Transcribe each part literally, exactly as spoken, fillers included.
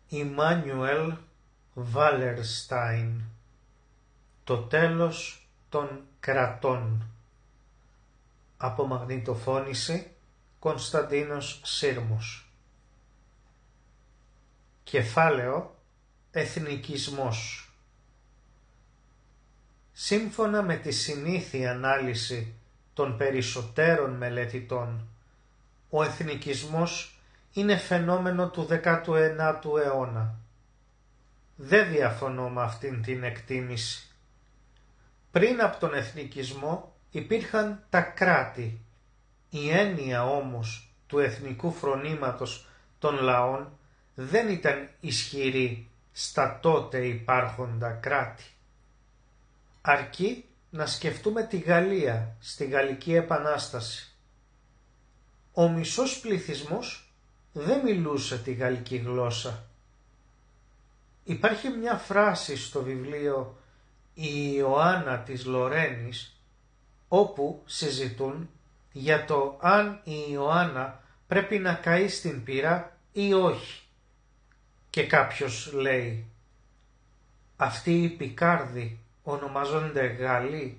Ιμάνιουελ Βάλερστάιν. Το τέλος των κρατών. Απομαγνητοφώνηση Κωνσταντίνος Σύρμος. Κεφάλαιο Εθνικισμός. Σύμφωνα με τη συνήθη ανάλυση των περισσότερων μελετητών, ο εθνικισμός είναι φαινόμενο του δέκατου ένατου αιώνα. Δεν διαφωνώ με αυτήν την εκτίμηση. Πριν από τον εθνικισμό υπήρχαν τα κράτη. Η έννοια όμως του εθνικού φρονήματος των λαών δεν ήταν ισχυρή στα τότε υπάρχοντα κράτη. Αρκεί να σκεφτούμε τη Γαλλία στη Γαλλική Επανάσταση. Ο μισός πληθυσμός δεν μιλούσε τη γαλλική γλώσσα. Υπάρχει μια φράση στο βιβλίο «Η Ιωάννα της Λορένης» όπου συζητούν για το αν η Ιωάννα πρέπει να καεί στην πύρα ή όχι. Και κάποιος λέει «Αυτοί οι Πικάρδοι ονομάζονται Γάλλοι».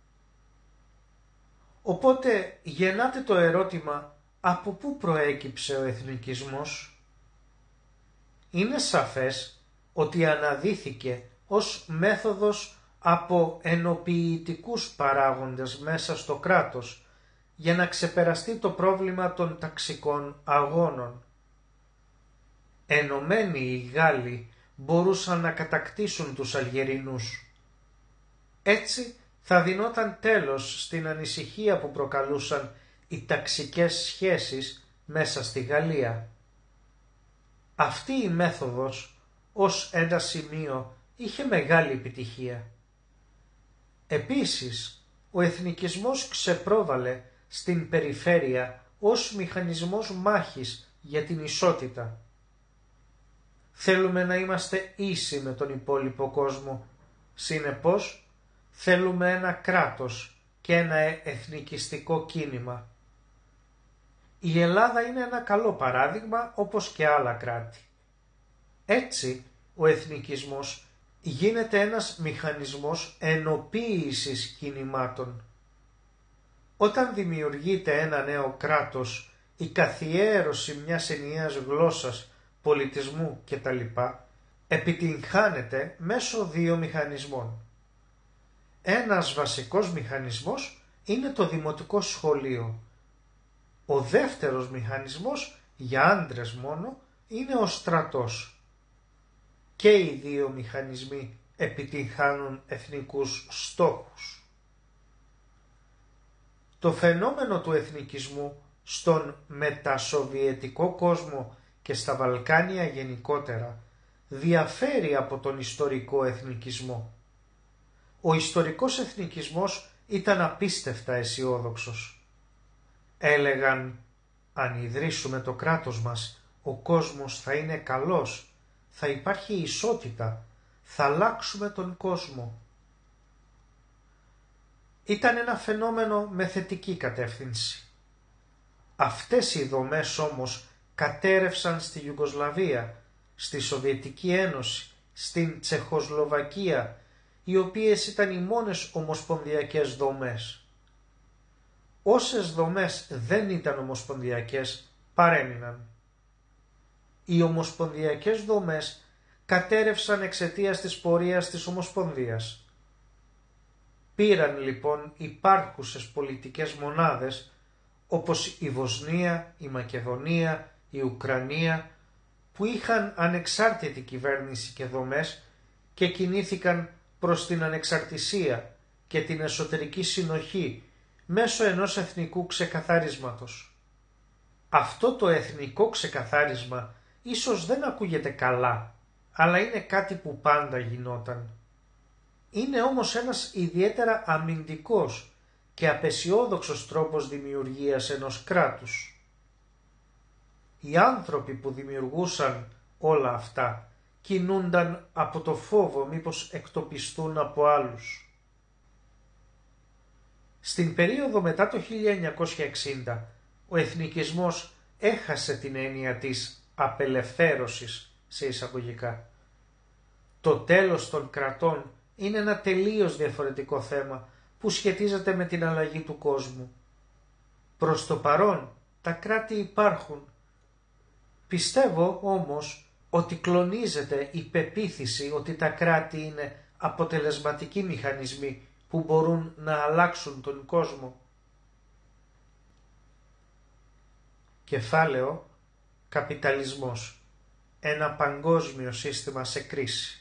Οπότε γεννάται το ερώτημα από πού προέκυψε ο εθνικισμός. Είναι σαφές ότι αναδύθηκε ως μέθοδος από ενοποιητικούς παράγοντες μέσα στο κράτος για να ξεπεραστεί το πρόβλημα των ταξικών αγώνων. Ενωμένοι οι Γάλλοι μπορούσαν να κατακτήσουν τους Αλγερινούς. Έτσι θα δινόταν τέλος στην ανησυχία που προκαλούσαν οι ταξικές σχέσεις μέσα στη Γαλλία. Αυτή η μέθοδος ως ένα σημείο είχε μεγάλη επιτυχία. Επίσης, ο εθνικισμός ξεπρόβαλε στην περιφέρεια ως μηχανισμός μάχης για την ισότητα. Θέλουμε να είμαστε ίσοι με τον υπόλοιπο κόσμο. Συνεπώς, θέλουμε ένα κράτος και ένα εθνικιστικό κίνημα. Η Ελλάδα είναι ένα καλό παράδειγμα όπως και άλλα κράτη. Έτσι, ο εθνικισμός γίνεται ένας μηχανισμός ενοποίησης κινημάτων. Όταν δημιουργείται ένα νέο κράτος, η καθιέρωση μιας ενιαίας γλώσσας, πολιτισμού κτλ. Επιτυγχάνεται μέσω δύο μηχανισμών. Ένας βασικός μηχανισμός είναι το δημοτικό σχολείο. Ο δεύτερος μηχανισμός, για άντρες μόνο, είναι ο στρατός. Και οι δύο μηχανισμοί επιτυγχάνουν εθνικούς στόχους. Το φαινόμενο του εθνικισμού στον μετασοβιετικό κόσμο και στα Βαλκάνια γενικότερα διαφέρει από τον ιστορικό εθνικισμό. Ο ιστορικός εθνικισμός ήταν απίστευτα αισιόδοξος. Έλεγαν, αν ιδρύσουμε το κράτος μας, ο κόσμος θα είναι καλός, θα υπάρχει ισότητα, θα αλλάξουμε τον κόσμο. Ήταν ένα φαινόμενο με θετική κατεύθυνση. Αυτές οι δομές όμως κατέρευσαν στη Ιουγκοσλαβία, στη Σοβιετική Ένωση, στην Τσεχοσλοβακία, οι οποίες ήταν οι μόνες ομοσπονδιακές δομές. Όσες δομές δεν ήταν ομοσπονδιακές παρέμειναν. Οι ομοσπονδιακές δομές κατέρευσαν εξαιτίας της πορείας της Ομοσπονδίας. Πήραν λοιπόν υπάρχουσες πολιτικές μονάδες όπως η Βοσνία, η Μακεδονία, η Ουκρανία που είχαν ανεξάρτητη κυβέρνηση και δομές και κινήθηκαν προς την ανεξαρτησία και την εσωτερική συνοχή μέσω ενός εθνικού ξεκαθαρίσματος. Αυτό το εθνικό ξεκαθάρισμα ίσως δεν ακούγεται καλά, αλλά είναι κάτι που πάντα γινόταν. Είναι όμως ένας ιδιαίτερα αμυντικός και απεσιόδοξος τρόπος δημιουργίας ενός κράτους. Οι άνθρωποι που δημιουργούσαν όλα αυτά κινούνταν από το φόβο μήπως εκτοπιστούν από άλλους. Στην περίοδο μετά το χίλια εννιακόσια εξήντα, ο εθνικισμός έχασε την έννοια της απελευθέρωσης σε εισαγωγικά. Το τέλος των κρατών είναι ένα τελείως διαφορετικό θέμα που σχετίζεται με την αλλαγή του κόσμου. Προς το παρόν τα κράτη υπάρχουν. Πιστεύω όμως ότι κλονίζεται η πεποίθηση ότι τα κράτη είναι αποτελεσματικοί μηχανισμοί που μπορούν να αλλάξουν τον κόσμο. Κεφάλαιο Καπιταλισμός. Ένα παγκόσμιο σύστημα σε κρίση.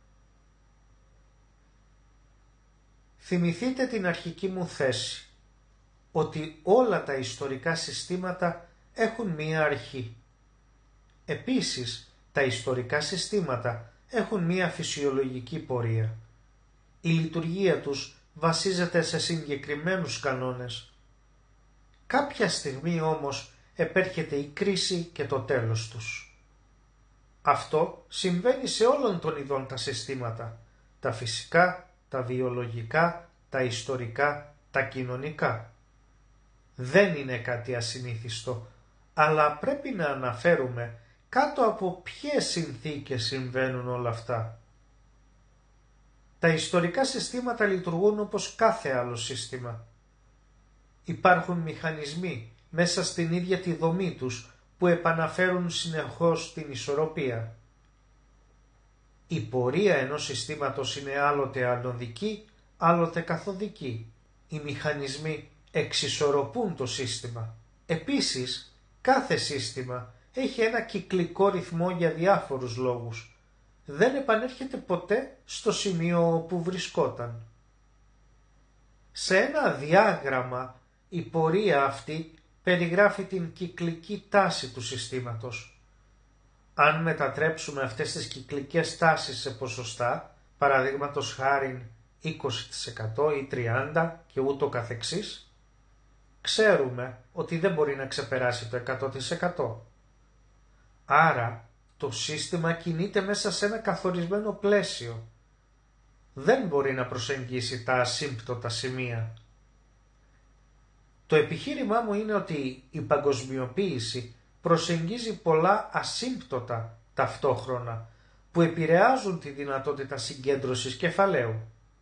Θυμηθείτε την αρχική μου θέση, ότι όλα τα ιστορικά συστήματα έχουν μία αρχή. Επίσης, τα ιστορικά συστήματα έχουν μία φυσιολογική πορεία. Η λειτουργία τους βασίζεται σε συγκεκριμένους κανόνες. Κάποια στιγμή όμως επέρχεται η κρίση και το τέλος τους. Αυτό συμβαίνει σε όλων των ειδών τα συστήματα, τα φυσικά, τα βιολογικά, τα ιστορικά, τα κοινωνικά. Δεν είναι κάτι ασυνήθιστο, αλλά πρέπει να αναφέρουμε κάτω από ποιες συνθήκες συμβαίνουν όλα αυτά. Τα ιστορικά συστήματα λειτουργούν όπως κάθε άλλο σύστημα. Υπάρχουν μηχανισμοί μέσα στην ίδια τη δομή τους που επαναφέρουν συνεχώς την ισορροπία. Η πορεία ενός συστήματος είναι άλλοτε ανωδική, άλλοτε καθοδική. Οι μηχανισμοί εξισορροπούν το σύστημα. Επίσης, κάθε σύστημα έχει ένα κυκλικό ρυθμό για διάφορους λόγους. Δεν επανέρχεται ποτέ στο σημείο που βρισκόταν. Σε ένα διάγραμμα η πορεία αυτή περιγράφει την κυκλική τάση του συστήματος. Αν μετατρέψουμε αυτές τις κυκλικές τάσεις σε ποσοστά, παραδείγματος χάριν είκοσι τοις εκατό ή τριάντα τοις εκατό και ούτω καθεξής, ξέρουμε ότι δεν μπορεί να ξεπεράσει το εκατό τοις εκατό. Άρα το σύστημα κινείται μέσα σε ένα καθορισμένο πλαίσιο. Δεν μπορεί να προσεγγίσει τα ασύμπτωτα σημεία. Το επιχείρημά μου είναι ότι η παγκοσμιοποίηση προσεγγίζει πολλά ασύμπτωτα ταυτόχρονα που επηρεάζουν τη δυνατότητα συγκέντρωσης κεφαλαίου.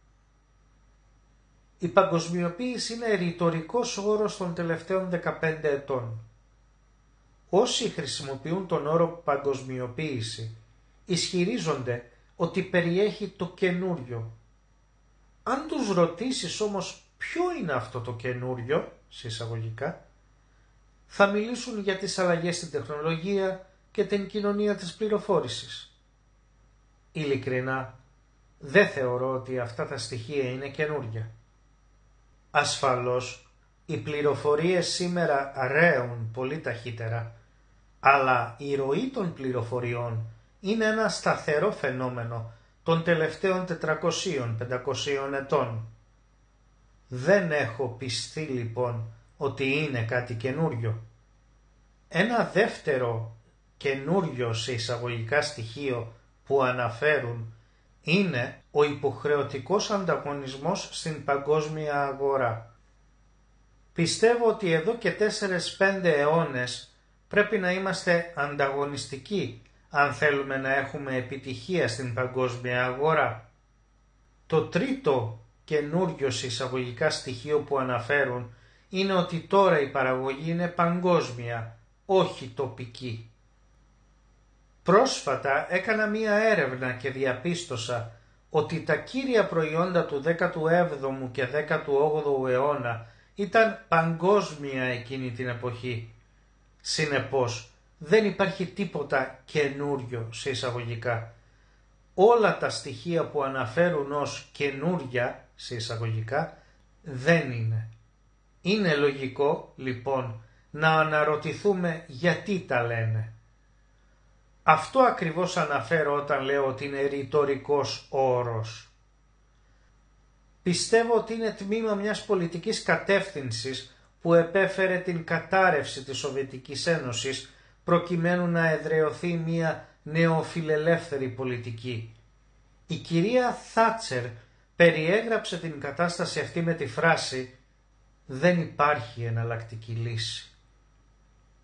Η παγκοσμιοποίηση είναι ρητορικός όρος των τελευταίων δεκαπέντε ετών. Όσοι χρησιμοποιούν τον όρο παγκοσμιοποίηση ισχυρίζονται ότι περιέχει το καινούριο. Αν τους ρωτήσεις όμως ποιο είναι αυτό το καινούριο, σε εισαγωγικά, θα μιλήσουν για τις αλλαγές στην τεχνολογία και την κοινωνία της πληροφόρησης. Ειλικρινά, δεν θεωρώ ότι αυτά τα στοιχεία είναι καινούρια. Ασφαλώς, οι πληροφορίες σήμερα ρέουν πολύ ταχύτερα, αλλά η ροή των πληροφοριών είναι ένα σταθερό φαινόμενο των τελευταίων τετρακοσίων με πεντακοσίων ετών. Δεν έχω πιστεί λοιπόν ότι είναι κάτι καινούριο. Ένα δεύτερο καινούριο σε εισαγωγικά στοιχείο που αναφέρουν είναι ο υποχρεωτικός ανταγωνισμός στην παγκόσμια αγορά. Πιστεύω ότι εδώ και τέσσερις πέντε αιώνες πρέπει να είμαστε ανταγωνιστικοί αν θέλουμε να έχουμε επιτυχία στην παγκόσμια αγορά. Το τρίτο καινούριο σε εισαγωγικά στοιχείο που αναφέρουν είναι ότι τώρα η παραγωγή είναι παγκόσμια, όχι τοπική. Πρόσφατα έκανα μία έρευνα και διαπίστωσα ότι τα κύρια προϊόντα του δέκατου έβδομου και δέκατου όγδοου αιώνα ήταν παγκόσμια εκείνη την εποχή. Συνεπώς, δεν υπάρχει τίποτα καινούριο σε εισαγωγικά. Όλα τα στοιχεία που αναφέρουν ως καινούρια σε εισαγωγικά δεν είναι. Είναι λογικό, λοιπόν, να αναρωτηθούμε γιατί τα λένε. Αυτό ακριβώς αναφέρω όταν λέω ότι είναι ρητορικός όρος. Πιστεύω ότι είναι τμήμα μιας πολιτικής κατεύθυνσης που επέφερε την κατάρρευση της Σοβιετικής Ένωσης προκειμένου να εδραιωθεί μια νεοφιλελεύθερη πολιτική. Η κυρία Θάτσερ περιέγραψε την κατάσταση αυτή με τη φράση «Δεν υπάρχει εναλλακτική λύση».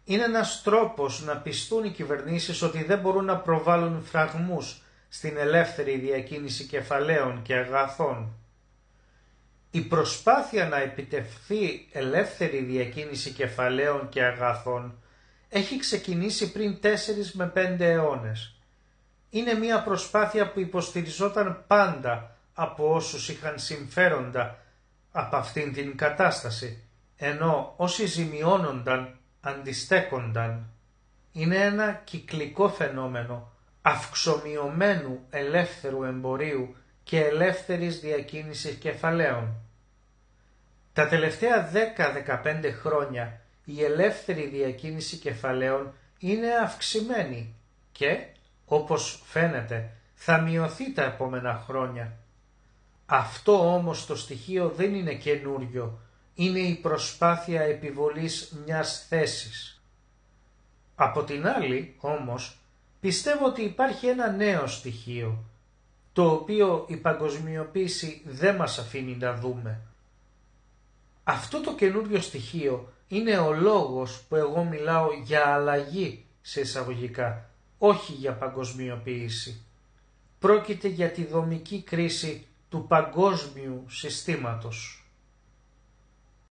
Είναι ένας τρόπος να πιστούν οι κυβερνήσεις ότι δεν μπορούν να προβάλλουν φραγμούς στην ελεύθερη διακίνηση κεφαλαίων και αγαθών. Η προσπάθεια να επιτευχθεί ελεύθερη διακίνηση κεφαλαίων και αγαθών έχει ξεκινήσει πριν τέσσερις με πέντε αιώνες. Είναι μια προσπάθεια που υποστηριζόταν πάντα από όσους είχαν συμφέροντα από αυτήν την κατάσταση, ενώ όσοι ζημιώνονταν αντιστέκονταν. Είναι ένα κυκλικό φαινόμενο αυξομειωμένου ελεύθερου εμπορίου και ελεύθερης διακίνησης κεφαλαίων. Τα τελευταία δέκα με δεκαπέντε χρόνια η ελεύθερη διακίνηση κεφαλαίων είναι αυξημένη και, όπως φαίνεται, θα μειωθεί τα επόμενα χρόνια. Αυτό όμως το στοιχείο δεν είναι καινούριο, είναι η προσπάθεια επιβολής μιας θέσης. Από την άλλη, όμως, πιστεύω ότι υπάρχει ένα νέο στοιχείο, το οποίο η παγκοσμιοποίηση δεν μας αφήνει να δούμε. Αυτό το καινούριο στοιχείο είναι ο λόγος που εγώ μιλάω για αλλαγή σε εισαγωγικά, όχι για παγκοσμιοποίηση. Πρόκειται για τη δομική κρίση του παγκόσμιου συστήματος.